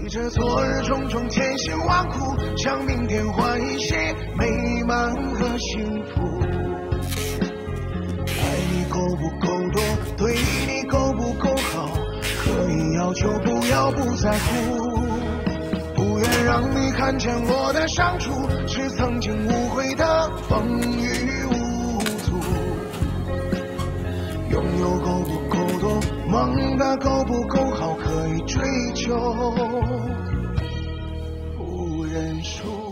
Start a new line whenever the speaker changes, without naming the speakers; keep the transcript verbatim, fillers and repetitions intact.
记着昨日种种千辛万苦，想明天换一些美满和幸福。爱你够不够多，对你够不够好，可以要求不要不在乎。不愿让你看见我的伤处，是曾经无悔的风雨无阻。拥有够不够多，梦的够不够好，可以追求不认输。